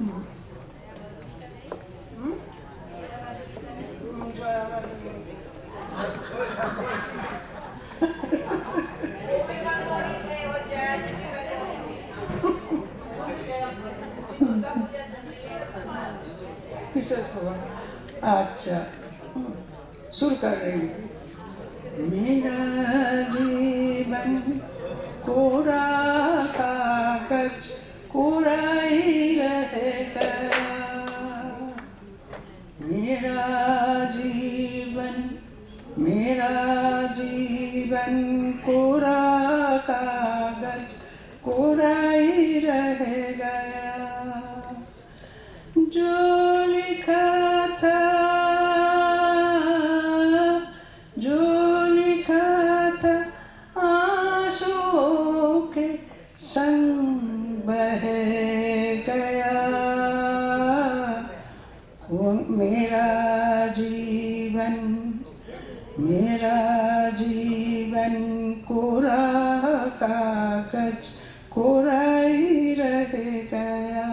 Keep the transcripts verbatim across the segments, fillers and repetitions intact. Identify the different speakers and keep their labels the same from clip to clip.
Speaker 1: अच्छा शुरू कर रही हूँ। मेरा जीवन कोरा कागज कोरा ही रहेगा। मेरा जीवन मेरा जीवन कोरा कागज कोरा ही रहेगा। जो लिखा था जो लिखा था आंसुओं के संग बह गया। वो मेरा जीवन मेरा जीवन कोरा कागज कोरा ही रह गया।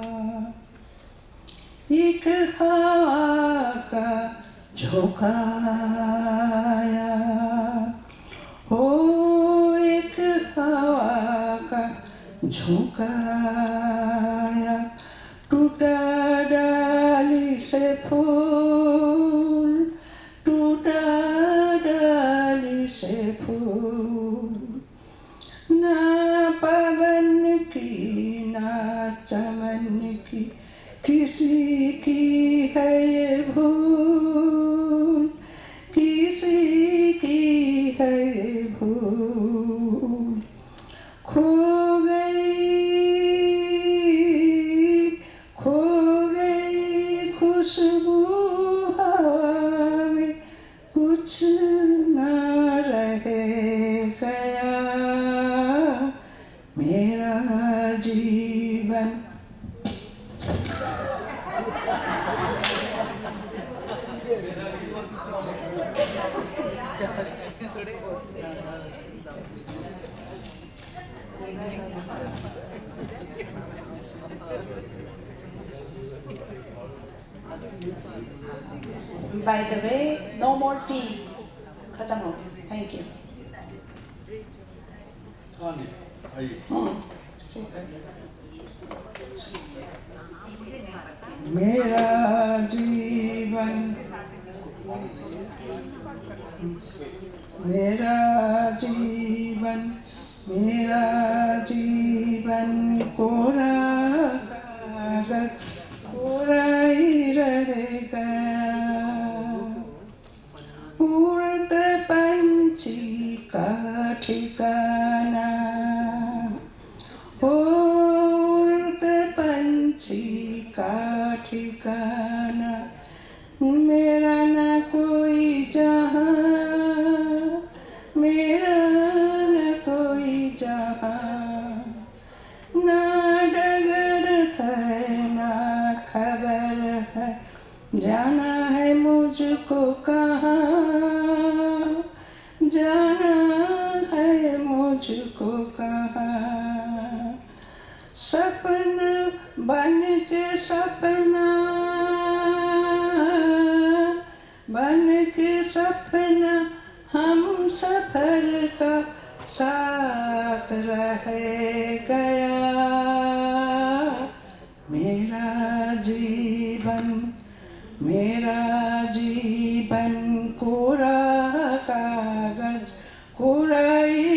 Speaker 1: एक हवा का झोंका आया हो, एक हवा का झोंका आया। टूटा डाली से फूल टूटा डाली से फूल। ना पवन की ना चमन की किसी की है ये भूल किसी की है ये भूल। खो गई खो गई खुशबू हवा में कुछ न रह गया। मेरा जीवन
Speaker 2: By the way, no more tea. खत्म हो गया. Thank you.
Speaker 1: मेरा जीवन मेरा जीवन मेरा जीवन कोरा कागज कोरा ही रहेगा। उड़ते पंछी का ठिकाना उड़ते पंछी का ठिकाना। मेरा न कोई जहाँ मेरा न कोई जहाँ। ना डगर है ना खबर है जाना है मुझको कहाँ। जाना है मुझको कहाँ। सपना बन के सपना बन के सपना हम सफर का साथ रह गया। मेरा जीवन मेरा जीवन कोरा कागज कोरा ही